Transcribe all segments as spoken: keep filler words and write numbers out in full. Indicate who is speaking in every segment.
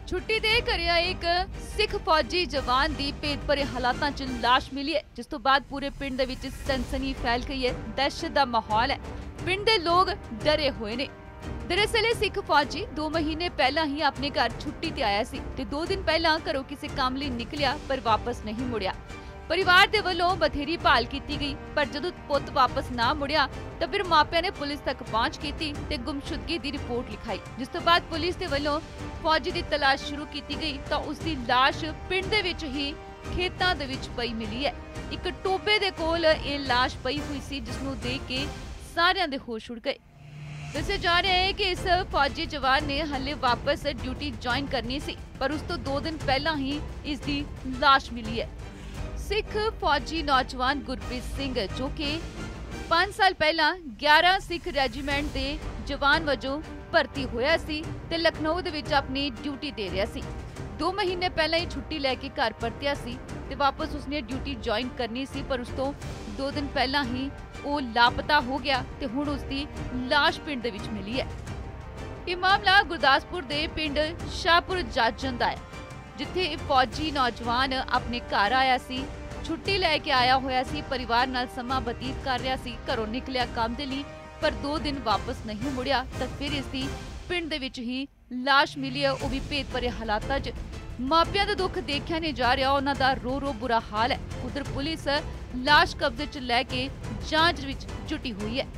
Speaker 1: छुट्टी दे घरे आए एक सिख फौजी जवान दी भेद भरे हालातां च लाश मिली है, जिस तो बाद पूरे पिंड दे विच सनसनी फैल गई है। दहशत दा माहौल है, पिंड दे लोग डरे हुए ने। दरअसल सिख फौजी दो महीने पहला ही अपने घर छुट्टी ते आया सी ते दो दिन पहला घरों किसी काम लई निकलिया पर वापस नहीं मुड़िया। परिवार दे वल्लों बथेरी भाल कीती गई, पर जदों पुੱਤ वापस ना मुड़िया तो फिर मापिਆਂ ने पुलिस तक पहुंच की ते गुमशुदगी दी रिपोर्ट लिखाई, जिस तो बाद पुलिस दे वल्लों फौजी दी तलाश शुरू की गई तो उसकी लाश पिंड दे विच ही खेतां दे विच पई मिली है। एक टोबे दे कोल ये लाश पई हुई सी, जिसनूं देख के सारियां दे होश उड़ गए। दस्सिया जा रहा है कि इस फौजी जवान ने हले वापस ड्यूटी ज्वाइन करनी सी, पर उस तो दो दिन पहला ही इसकी लाश मिली है। सिख फौजी नौजवान गुरप्रीत सिंह जो कि पांच साल पहला ग्यारह सिख रेजीमेंट के जवान वजों भर्ती होया सी ते लखनऊ दे विच अपनी ड्यूटी दे रहा सी। दो महीने पहला ही छुट्टी लैके घर परतिया सी ते वापस उसने ड्यूटी ज्वाइन करनी सी, पर उस तो दो दिन पहला ही वो लापता हो गया ते हुण उसकी लाश पिंड दे विच मिली है। ये मामला गुरदासपुर दे पिंड शाहपुर जाजन दा है, जिथे फौजी नौजवान अपने घर आया सी, छुट्टी लैके आया होया सी, परिवार नाल समा बतीत कर रहा सी, घरों निकलिया काम दे लई, पर दो दिन वापस नहीं मुड़िया तो फिर इसकी पिंड दे विच ही लाश मिली है, वो भी भेद भरे हालातां च। मापियां दा दुख देखिया नहीं जा रहा, उन्हां दा रो रो बुरा हाल है। उधर पुलिस लाश कब्जे च लैके जांच विच जुटी हुई है।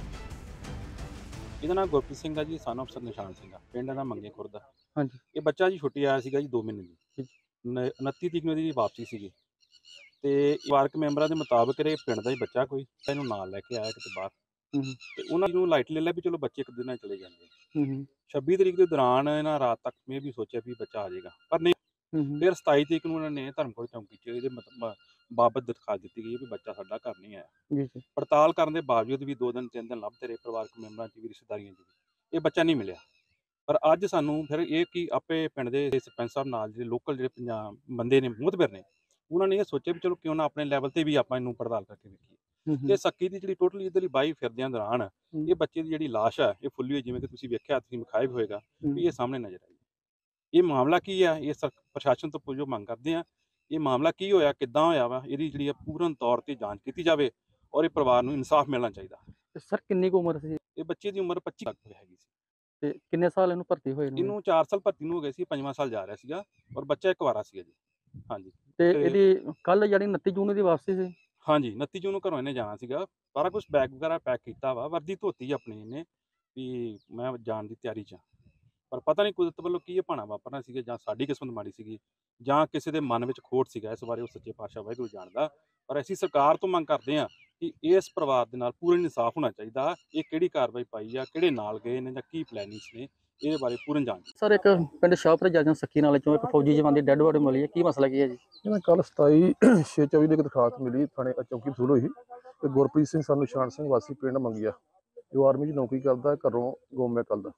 Speaker 2: ਇਹਦਾ ਨਾਮ ਗੁਰਪ੍ਰੀਤ ਸਿੰਘ ਆ ਜੀ, son of sir Nishan Singh ਆ, ਪਿੰਡ ਦਾ ਮੰਗੇ ਖੁਰਦ।
Speaker 3: ਹਾਂਜੀ।
Speaker 2: ਇਹ ਬੱਚਾ ਜੀ ਛੁੱਟੀ ਆਇਆ ਸੀਗਾ ਜੀ ਦੋ ਮਹੀਨੇ ਦੀ, ਨ- ਉਨੱਤੀ ਤਰੀਕ ਨੂੰ ਇਹਦੀ ਵਾਪਸੀ ਸੀਗੀ ਤੇ ਪਰਿਵਾਰਕ ਮੈਂਬਰਾਂ ਦੇ ਮੁਤਾਬਕ ਇਹ ਪਿੰਡ ਦਾ ਹੀ ਬੱਚਾ ਕੋਈ ਇਹਨੂੰ ਨਾਲ ਲੈ ਕੇ ਆਇਆ ਕਿਤੇ ਬਾਹਰ
Speaker 3: ਹੂੰ ਹੂੰ
Speaker 2: ਤੇ ਉਹਨਾਂ ਨੂੰ ਲਾਈਟ ਲੈ ਲਿਆ ਵੀ ਚਲੋ ਬੱਚੇ ਇੱਕ ਦਿਨ ਨਾਲ ਚਲੇ ਜਾਂਦੇ ਆ।
Speaker 3: ਹੂੰ ਹੂੰ
Speaker 2: ਛੱਬੀ ਤਰੀਕ ਦੇ ਦੌਰਾਨ ਇਹਨਾਂ ਰਾਤ ਤੱਕ ਮੈਂ ਵੀ ਸੋਚਿਆ ਵੀ ਬੱਚਾ ਆ ਜਾਏਗਾ, ਪਰ ਨਹੀਂ।
Speaker 3: ਹੂੰ
Speaker 2: ਫਿਰ ਸਤਾਈ ਤਰੀਕ ਨੂੰ ਉਹਨਾਂ ਨੇ ਧਰਮਕੋਟ ਚੌਂਕੀ 'ਚ ਇਹਦੇ ਮਤਲਬ ਬਾਬਤ ਦਿਖਾ ਦਿੱਤੀ ਗਈ ਵੀ ਬੱਚਾ ਸਾਡਾ ਘਰ ਨਹੀਂ ਆਇਆ।
Speaker 3: ਜੀ ਜੀ
Speaker 2: ਪੜਤਾਲ ਕਰਨ ਦੇ ਬਾਵਜੂਦ ਵੀ ਦੋ ਦਿਨ ਤਿੰਨ ਦਿਨ ਲੱਭਦੇ ਰਹੇ, ਪਰਿਵਾਰਕ ਮੈਂਬਰਾਂ 'ਚ ਵੀ ਰਿਸ਼ਤੇਦਾਰੀਆਂ 'ਚ ਵੀ ਇਹ ਬੱਚਾ ਨਹੀਂ ਮਿਲਿਆ। ਪਰ ਅੱਜ ਸਾਨੂੰ ਫਿਰ ਇਹ ਕਿ ਆਪੇ ਪਿੰਡ ਦੇ ਸਰਪੰਚ ਸਾਹਿਬ ਨਾਲ ਜਿਹੜੇ ਲੋਕਲ ਜਿਹੜੇ ਪੰਜਾਬ ਬੰਦੇ ਨੇ ਮੁਹਤਬਰ ਨੇ, ਉਹਨਾਂ ਨੇ ਇਹ ਸੋਚਿਆ ਵੀ ਚਲੋ ਕਿਉਂ ਨਾ ਆਪਣੇ ਲੈਵਲ ਤੇ ਵੀ ਆਪਾਂ ਇਹਨੂੰ ਪੜਤਾਲ ਕਰਕੇ ਵੇਖੀਏ।
Speaker 3: ਹੂੰ
Speaker 2: ਤੇ
Speaker 3: ਹੂੰ
Speaker 2: ਸੱਕੀ ਦੀ ਜਿਹੜੀ ਟੋਟਲੀ ਇੱਧਰਲੀ ਬਾਈ ਫਿਰਦਿਆਂ ਦੌਰਾਨ ਇਹ ਬੱਚੇ ਦੀ ਜਿਹੜੀ ਲਾਸ਼ ਹੈ ਇਹ ਫੁੱਲੀ ਹੋਈ, ਜਿਵੇਂ ਕਿ ਤੁਸੀਂ ਵੇਖਿਆ, ਤੁਸੀਂ ਵਿਖਾਇਆ ਵੀ ਹੋਏਗਾ ਵੀ ਇਹ ਸਾਹਮਣੇ ਨਜ਼ਰ ਆਈ। ਇਹ ਮਾਮਲਾ ਕੀ ਆ, ਇਹ ਸਰ ਪ੍ਰਸ਼ਾਸਨ ਤੋਂ ਪੁੱਛੋ ਮੰਗ ਕਰਦੇ ਆ, ਇਹ ਮਾਮਲਾ ਕੀ ਹੋਇਆ, ਕਿੱਦਾਂ ਹੋਇਆ ਵਾ, ਇਹਦੀ ਜਿਹੜੀ ਆ ਪੂਰਨ ਤੌਰ ਤੇ ਜਾਂਚ ਕੀਤੀ ਜਾਵੇ ਔਰ ਇਹ ਪਰਿਵਾਰ ਨੂੰ ਇਨਸਾਫ ਮਿਲਣਾ ਚਾਹੀਦਾ।
Speaker 3: ਤੇ ਸਰ ਕਿੰਨੀ ਕੁ ਉਮਰ ਸੀ
Speaker 2: ਇਹ ਬੱਚੇ ਦੀ ਉਮਰ ਪੱਚੀ ਲੱਖ ਹੈਗੀ ਸੀ।
Speaker 3: ਤੇ ਕਿੰਨੇ ਸਾਲ ਇਹਨੂੰ ਭਰਤੀ ਹੋਏ ਨੂੰ?
Speaker 2: ਇਹਨੂੰ ਚਾਰ ਸਾਲ ਭਰਤੀ ਨੂੰ ਹੋ ਗਏ ਸੀ, ਪੰਜਵਾਂ ਸਾਲ ਜਾ ਰਿਹਾ ਸੀਗਾ ਔਰ ਬੱਚਾ ਇੱਕ ਵਾਰਾ ਸੀਗਾ ਜੀ। ਹਾਂਜੀ
Speaker 3: ਤੇ
Speaker 2: ਤੇ-
Speaker 3: ਇਹਦੀ ਕੱਲ ਯਾਨੀ ਉਨੱਤੀ ਜੂਨ ਦੀ ਵਾਪਸੀ ਸੀ।
Speaker 2: ਹਾਂਜੀ ਉਨੱਤੀ ਜੂਨ ਨੂੰ ਘਰੋਂ ਇਹਨੇ ਜਾਣਾ ਸੀਗਾ, ਸਾਰਾ ਕੁਝ ਬੈਗ ਵਗੈਰਾ ਪੈਕ ਕੀਤਾ ਵਾ, ਵਰਦੀ ਧੋਤੀ ਆਪਣੀ ਇਹਨੇ ਵੀ ਮੈਂ ਜਾਣ ਦੀ ਤਿਆਰੀ 'ਚ ਹਾਂ। ਪਰ ਪਤਾ ਨਹੀਂ ਕੁਦਰਤ ਵੱਲੋਂ ਕੀ ਇਹ ਭਾਣਾ ਵਾਪਰਨਾ ਸੀਗਾ, ਜਾਂ ਸਾਡੀ ਕਿਸਮਤ ਮਾੜੀ ਸੀਗੀ, ਜਾਂ ਕਿਸੇ ਦੇ ਮਨ ਵਿੱਚ ਖੋਟ ਸੀਗਾ, ਇਸ ਬਾਰੇ ਉਹ ਸੱਚੇ ਪਾਤਸ਼ਾਹ ਵਾਹਿਗੁਰੂ ਜਾਣਦਾ। ਪਰ ਅਸੀਂ ਸਰਕਾਰ ਤੋਂ ਮੰਗ ਕਰਦੇ ਹਾਂ ਕਿ ਇਸ ਪਰਿਵਾਰ ਦੇ ਨਾਲ ਪੂਰਨ ਇਨਸਾਫ ਹੋਣਾ ਚਾਹੀਦਾ। ਇਹ ਕਿਹੜੀ ਕਾਰਵਾਈ ਪਾਈ ਆ, ਕਿਹੜੇ ਨਾਲ ਗਏ ਨੇ ਜਾਂ ਕੀ ਪਲੈਨਿੰਗਸ ਨੇ, ਇਹਦੇ ਬਾਰੇ ਪੂਰਨ ਜਾਂਚ।
Speaker 3: ਸਰ ਇੱਕ ਪਿੰਡ ਸ਼ਾਹਪੁਰ ਜਾਜਨ ਸੱਕੀ ਨਾਲੇ ਚੋਂ ਇੱਕ ਫੌਜੀ ਜਵਾਨ ਦੀ ਡੈੱਡ ਬੋਡੀ ਮਿਲੀ ਹੈ, ਕੀ ਮਸਲਾ ਕੀ ਹੈ ਜੀ?
Speaker 4: ਇਹਨਾਂ ਕੱਲ ਸਤਾਈ ਛੇ ਚੌਵੀ ਦੇ ਇੱਕ ਦਰਖਾਸਤ ਮਿਲੀ ਥਾਣੇ ਚੌਕੀ ਵਸੂਲ ਹੋਈ ਤੇ ਗੁਰਪ੍ਰੀਤ ਸਿੰਘ ਸਾਨੂੰ ਨਿਸ਼ਾਨ ਸਿੰਘ ਵਾਸੀ ਪਿੰਡ ਮੰਗਿਆ, ਜੋ ਆਰਮੀ 'ਚ ਨੌਕਰੀ ਕਰਦਾ, ਘਰੋਂ ਗੁੰਮ ਕਰਦਾ,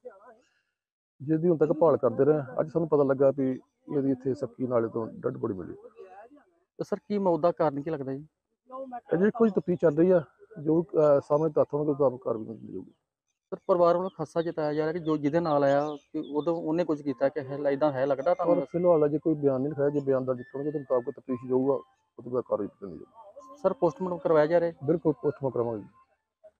Speaker 4: ਜਿਹਦੀ ਹੁਣ ਤੱਕ ਭਾਲ ਕਰਦੇ ਰਹੇ। ਅੱਜ ਸਾਨੂੰ ਪਤਾ ਲੱਗਾ ਵੀ ਇਹਦੀ ਇੱਥੇ ਸੱਕੀ ਨਾਲੇ ਤੋਂ ਡੈੱਡ ਬੋਡੀ ਮਿਲੀ।
Speaker 3: ਤੇ ਸਰ ਕੀ ਮੌਤ ਦਾ ਕਾਰਨ ਕੀ ਲੱਗਦਾ ਜੀ?
Speaker 4: ਅਜੇ ਕੁਝ ਤਫਤੀਸ਼ ਚੱਲ ਰਹੀ ਆ, ਜੋ ਅਹ, ਸਾਹਮਣੇ ਤੱਥ ਹੋਣਗੇ ਉਸ ਕਾਰਵਾਈ ਮਿਲ ਜਾਊਗੀ।
Speaker 3: ਸਰ ਪਰਿਵਾਰ ਵੱਲੋਂ ਖਾਸਾ ਜਤਾਇਆ ਜਾ ਰਿਹਾ ਕਿ ਜੋ ਜਿਹਦੇ ਨਾਲ ਆਇਆ ਕਿ ਉਦੋਂ ਉਹਨੇ ਕੁਝ ਕੀਤਾ ਕਿ ਹੈ ਇਦਾਂ ਹੈ ਲੱਗਦਾ
Speaker 4: ਪਰ
Speaker 3: ਤੁਹਾਨੂੰ?
Speaker 4: ਫਿਲਹਾਲ ਅਜੇ ਕੋਈ ਬਿਆਨ ਨਹੀਂ ਲਿਖਾਇਆ, ਜੇ ਬਿਆਨ ਦਰਜ ਕਰਨਗੇ ਤਾਂ ਮੁਤਾਬਕ ਤਫਤੀਸ਼ ਜਾਊਗਾ, ਉਹ ਤੋਂ ਬਾਅਦ ਕਾਰਵਾਈ ਕੀਤੀ ਜਾਊਗੀ।
Speaker 3: ਸਰ ਪੋਸਟਮਾਰਟਮ ਕਰਵਾਇਆ ਜਾ ਰਿਹਾ ਹੈ?
Speaker 4: ਬਿਲਕੁਲ ਪੋਸਟਮਾਰਟਮ ਕਰਾਵਾਂਗੇ।